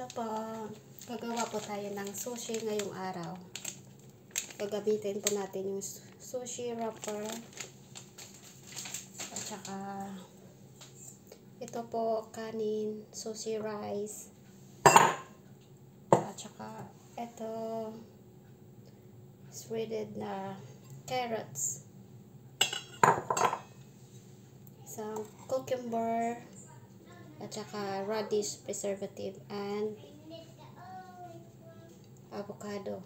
Hello po. Gagawa po tayo ng sushi ngayong araw. Gagamitin po natin yung sushi wrapper. At saka ito po kanin, sushi rice. At saka ito shredded na carrots. Isang cucumber. At saka radish preservative and avocado.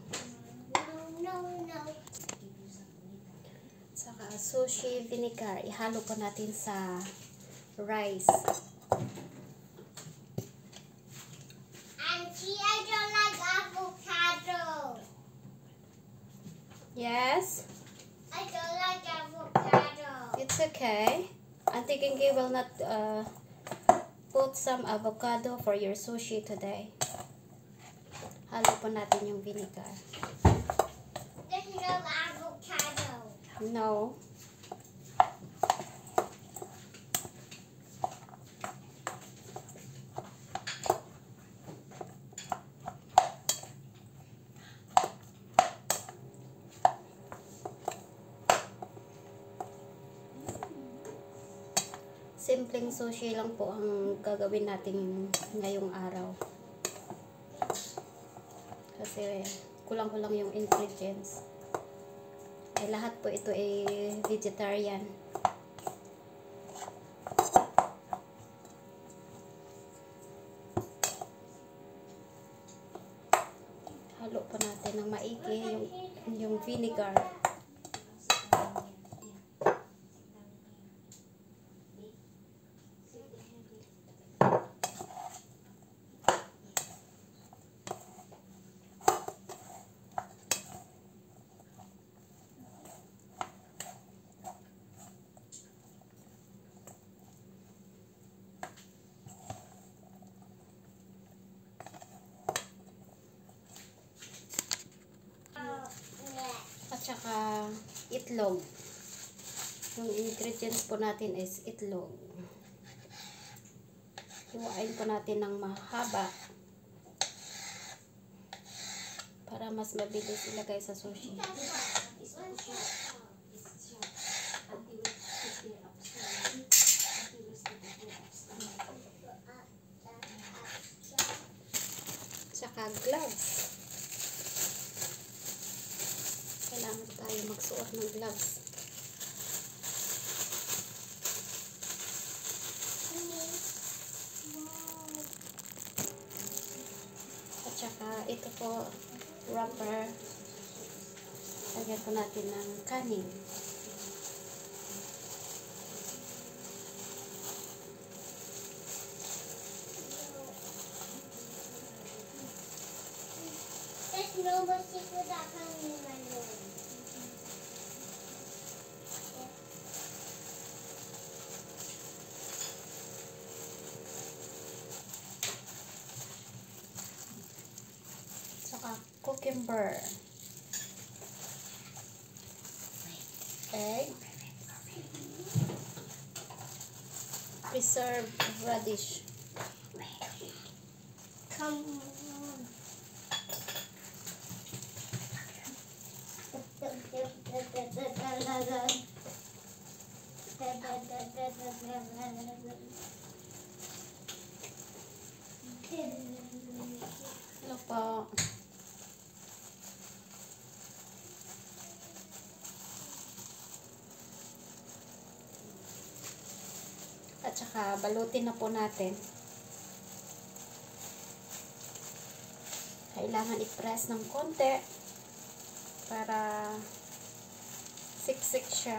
Saka sushi vinegar. Ihalo po natin sa rice. Auntie, I don't like avocado. Yes? I don't like avocado. It's okay. Auntie Kinky will not put some avocado for your sushi today. Halo po natin yung vinegar. There's no avocado. No. Simpleng sushi lang po ang gagawin natin ngayong araw. Kasi kulang-kulang yung ingredients. Ay lahat po ito ay vegetarian. Halo po natin ng maigi yung vinegar. At saka itlog. Yung ingredients po natin is itlog. Hiwain po natin ng mahaba para mas mabilis ilagay sa sushi. Saka gloves. Kailangan tayo magsuot ng gloves. At saka ito po wrapper. Lagyan po natin ng kanin. There's no mistake with that honey in my room. Saka cucumber. Egg. Preserved radish. Come on. Hello po. At saka balutin na po natin. Kailangan i-press ng konti para siksik siya.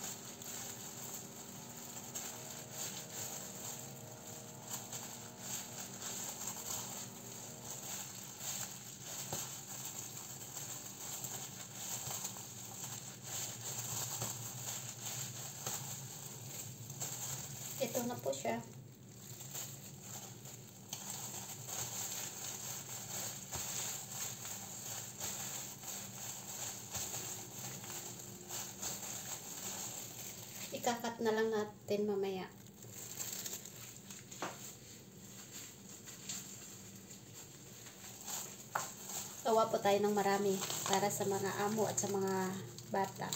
Ito na po siya. Ikakat na lang natin mamaya. Gawa po tayo ng marami para sa mga amo at sa mga bata.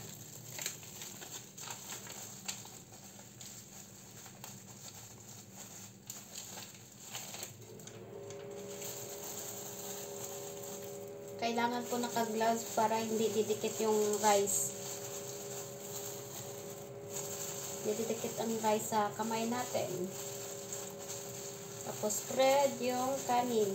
Kailangan po naka-gloves para hindi didikit yung rice. Hindi didikit ang rice sa kamay natin. Tapos spread yung kanin.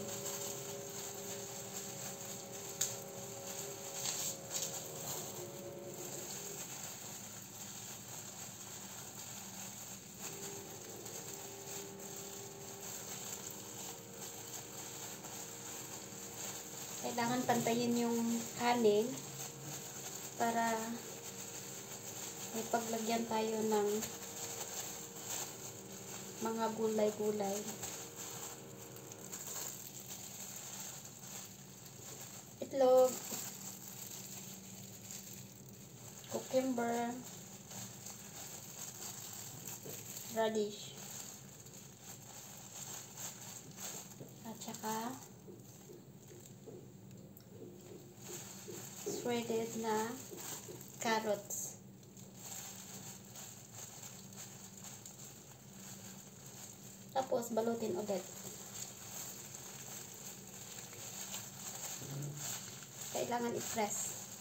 Kailangan pantayin yung kanin para may paglagyan tayo ng mga gulay-gulay. Itlog, cucumber, radish, at saka shredded na carrots. Tapos balutin ulit. Kailangan i-press.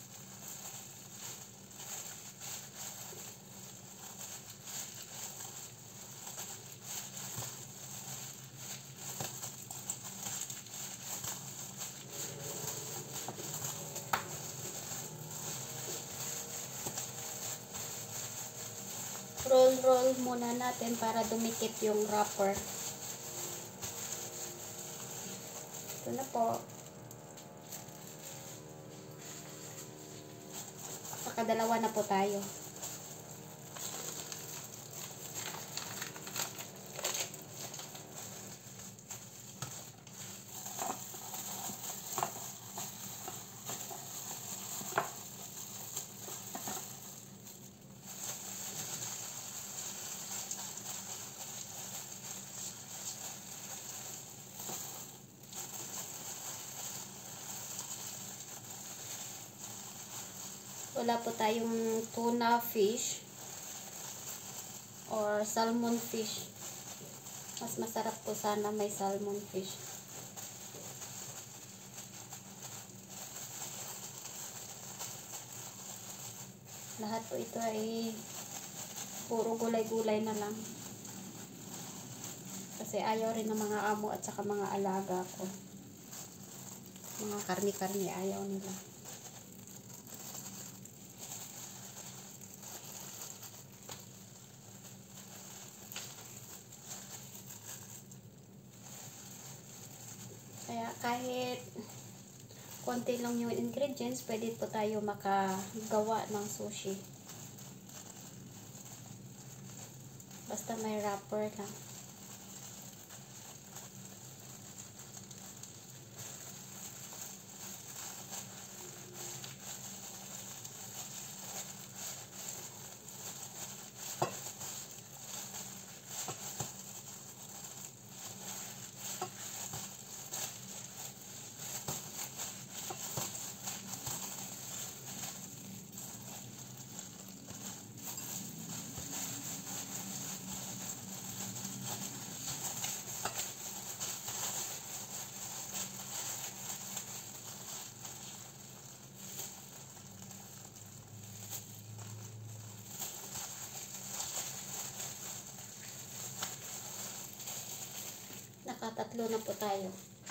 Roll muna natin para dumikit yung wrapper. Ito na po. Nakadalawa na po tayo. Wala po tayong tuna fish or salmon fish. Mas masarap po sana may salmon fish. Lahat po ito ay puro gulay-gulay na lang. Kasi ayaw rin ng mga amo at saka mga alaga ko. Mga karni-karni ayaw nila. Kaya kahit konti lang yung ingredients, pwede po tayo makagawa ng sushi. Basta may wrapper lang. Nakatatlo na po tayo.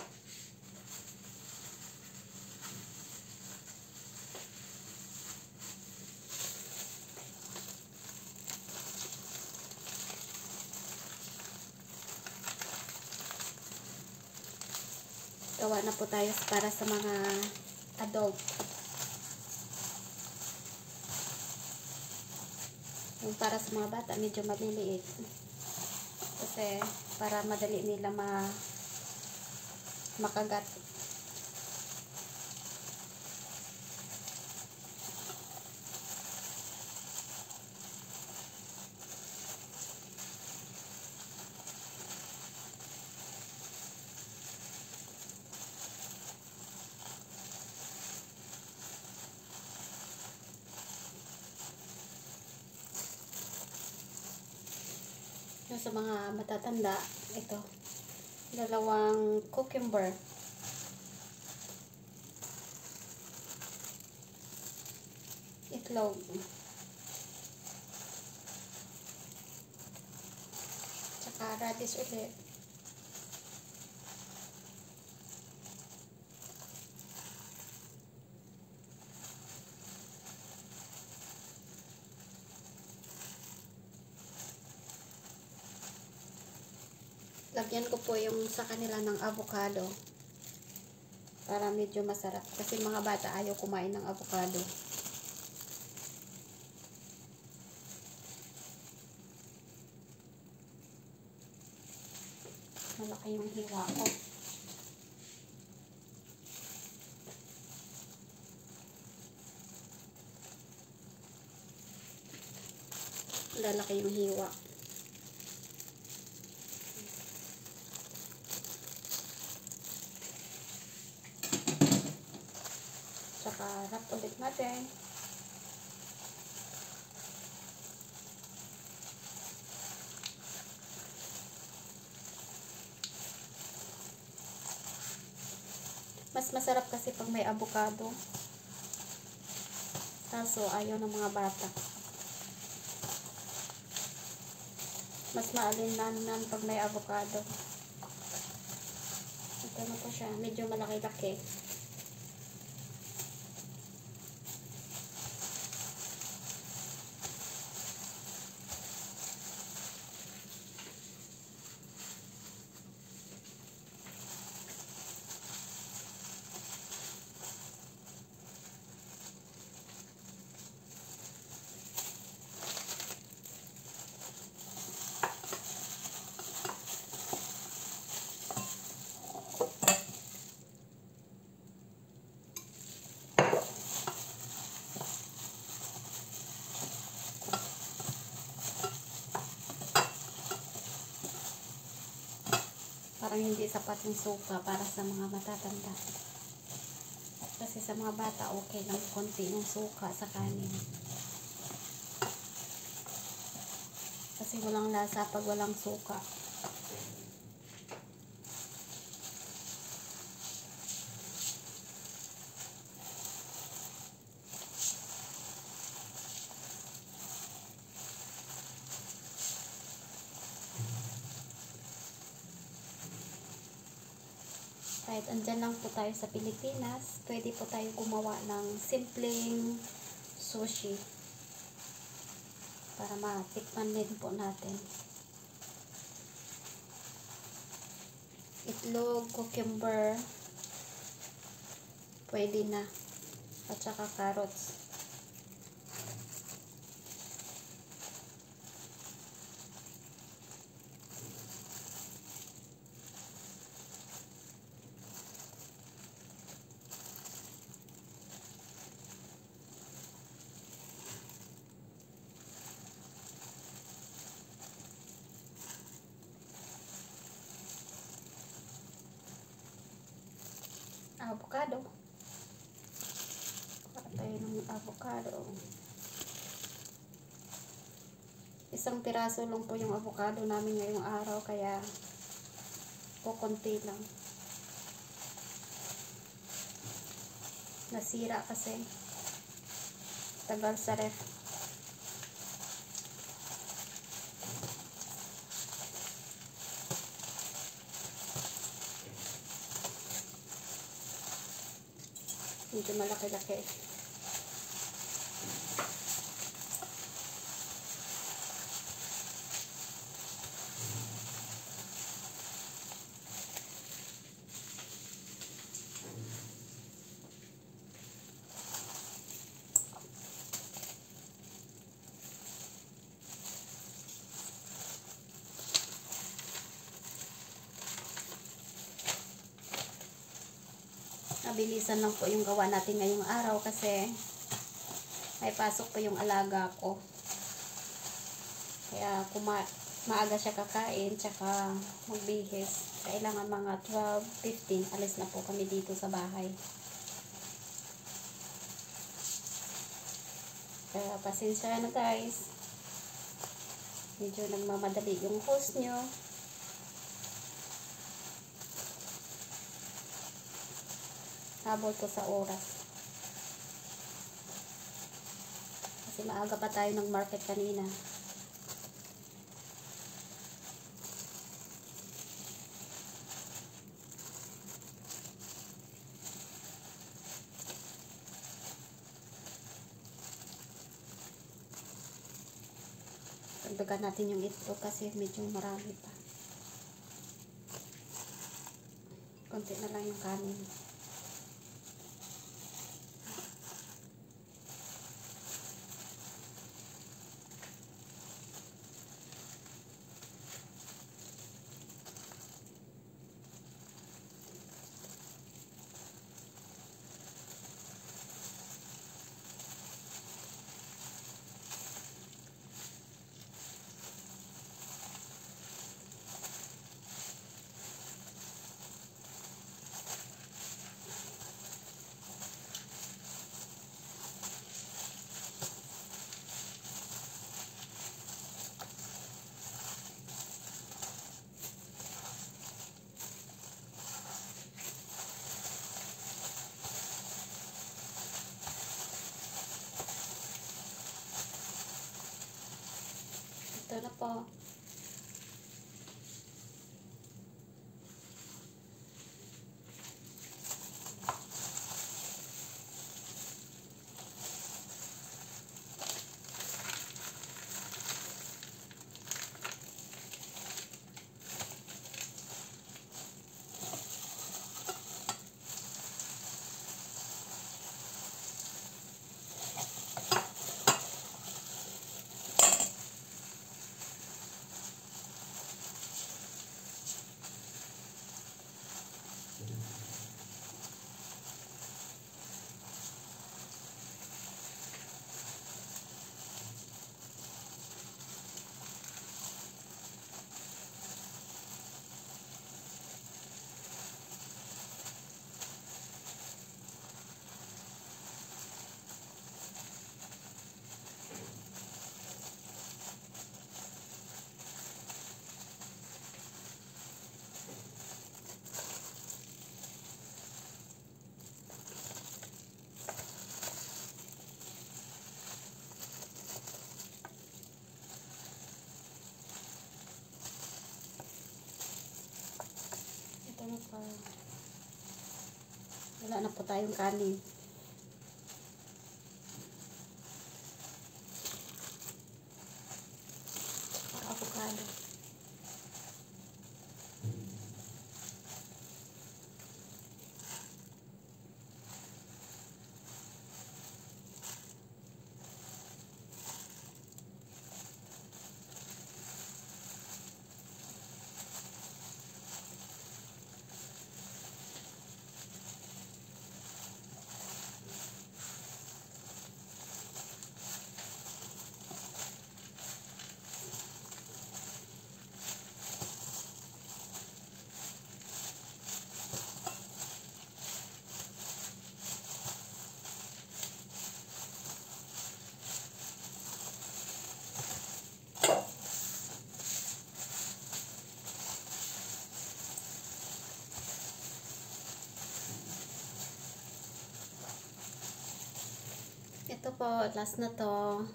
Gawa na po tayo para sa mga adult. Yung para sa mga bata, medyo maliliit. Kasi para madali nila makagat. sa mga matatanda, ito, 2 cucumber. Itlog. Tsaka radish ulit. Lagyan ko po yung sa kanila ng avocado para medyo masarap kasi mga bata ayaw kumain ng avocado. Malaki yung hiwa ko. Lalaki yung hiwa. Tsaka wrap ulit natin. Mas masarap kasi pag may avocado. Kaso ayaw ng mga bata. Mas maalinlanan pag may avocado. Ito na po siya. Medyo malaki-laki. Parang hindi sapat yung suka para sa mga matatanda. Kasi sa mga bata, okay lang konti ng suka sa kanin. Kasi walang lasa pag walang suka. Kahit andyan lang po tayo sa Pilipinas, pwede po tayo gumawa ng simpleng sushi para matikman din po natin. Itlog, cucumber, pwede na, at saka carrots. Avocado. Kuha tayo ng avocado. Isang piraso lang po yung avocado namin ngayong araw, kaya kukunti lang. Nasira kasi. Tagal sa ref. Medyo malaki-laki. Mabilisan lang po yung gawa natin ngayong araw kasi may pasok po yung alaga ko. Kaya kung maaga siya kakain tsaka magbihis, kailangan mga 12:15 alis na po kami dito sa bahay. Kaya pasensya na guys. medyo nagmamadali yung host nyo. Habol ko sa oras. Kasi maaga pa tayo ng market kanina. Dagdagan natin yung itlog kasi medyo marami pa. Konti na lang yung kanin. Ito na po. Ito na po. Wala na po tayong kanin. Avocado. Ito po, last na to.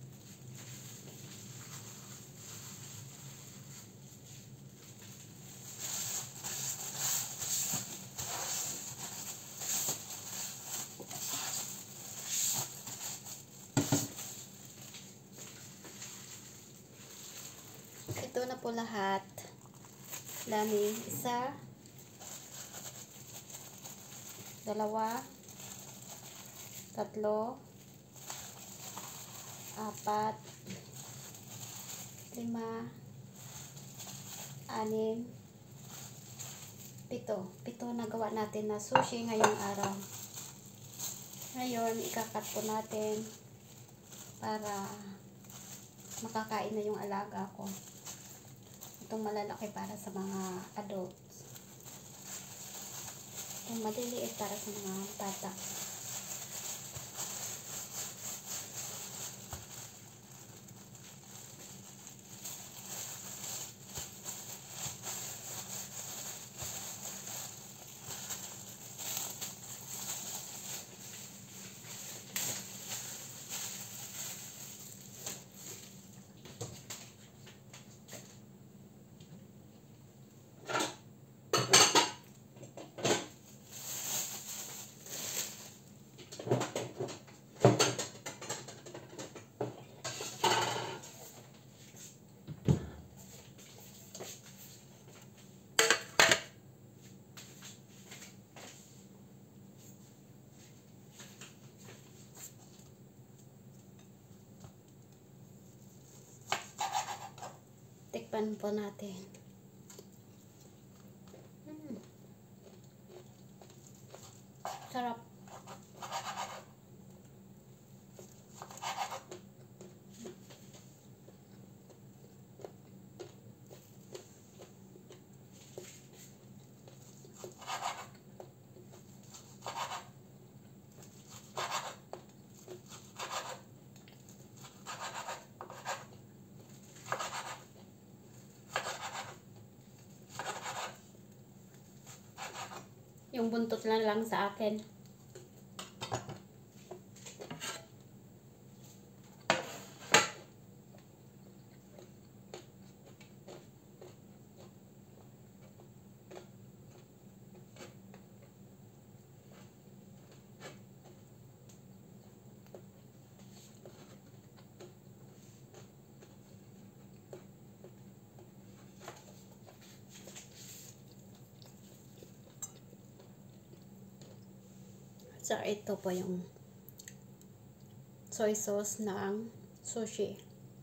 Ito na po lahat. Dami. Isa, dalawa, tatlo, apat, lima, anim, pito. Pito na gawa natin na sushi ngayong araw. Ngayon, ikakat po natin para makakain na yung alaga ko. Itong malalaki para sa mga adults. Itong maliliit para sa mga bata. Tikpan po natin. Sarap. Yung buntot lang sa akin. So, ito po yung soy sauce ng sushi.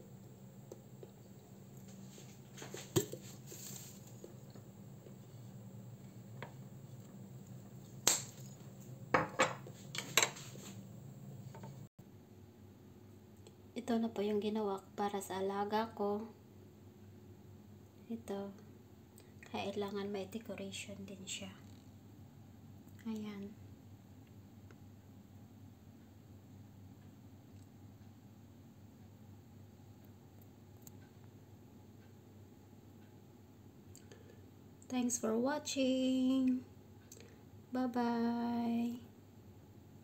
Ito na po yung ginawa para sa alaga ko. Ito. Kailangan may decoration din siya. Ayan. Thanks for watching. Bye-bye.